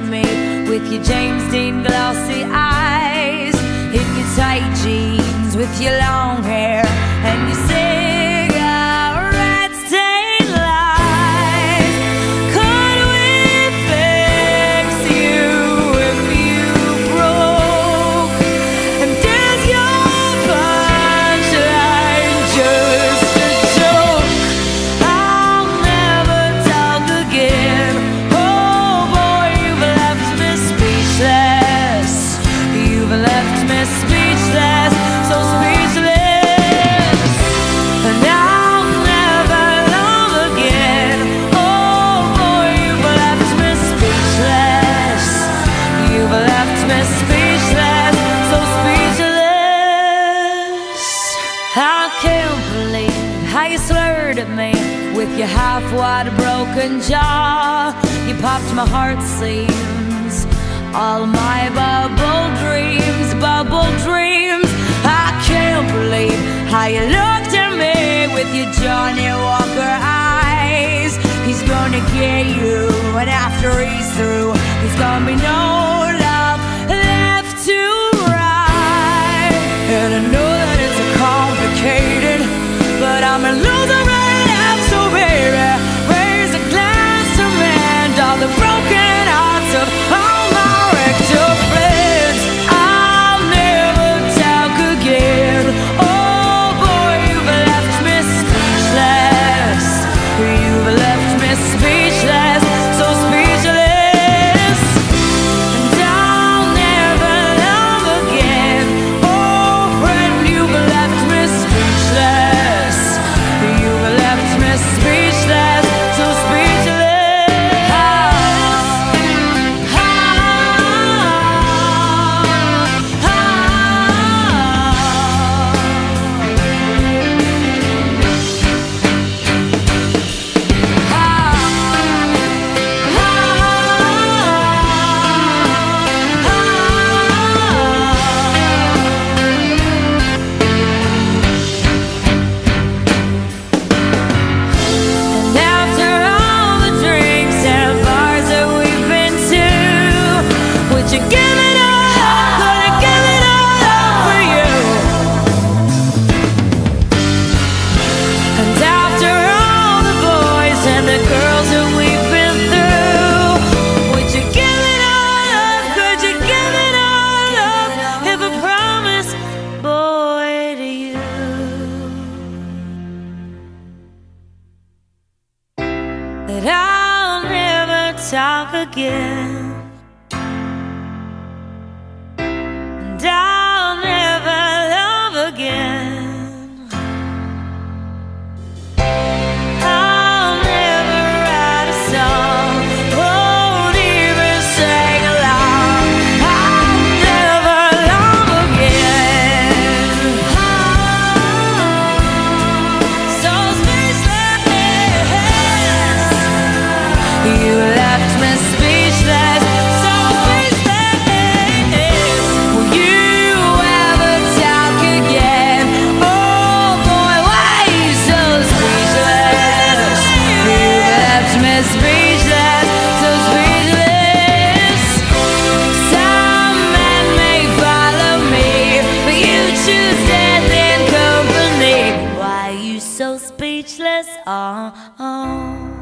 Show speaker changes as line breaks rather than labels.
me with your James Dean glossy eyes, in your tight jeans with your long hair and your cigarette stained lies. Could we fix you if you broke? And is your punchline just a joke? I'll never talk again. Oh boy, you've left me speechless. You've left me speechless, so speechless. And I'll never love again. Oh boy, you've left me speechless. You've left me speechless, so speechless. I can't believe how you slurred at me with your half-wide broken jaw. You popped my heart seams, all my bubble dreams, bubble dreams. I can't believe how you looked at me with your Johnny Walker eyes. He's gonna get you, and after he's through, there's gonna be no love left to ride. And I know that it's complicated, but I'm a loser right now, so baby, raise a glass to mend all the broken hearts of all my wrecked up friends. I'll never talk again. Oh boy, you've left me speechless. You've left me speechless, so speechless. And I'll never love again. Oh friend, you've left me speechless. You've left me speechless, so speechless. And after all the drinks and bars that we've been to, would you give it all up? Would I give it all up for you? And after all the boys and the girls that we've been through, would you give it all up? Could you give it all up if I promised, boy, to you that I'll never talk again, and I'll never love again. I'll never write a song, won't even sing along. I'll never love again. So speechless. You left me speechless, so speechless. Will you ever talk again? Oh boy, why you so speechless? You left me speechless, so speechless. Some men may follow me, but you choose death in company. Why you so speechless? Oh.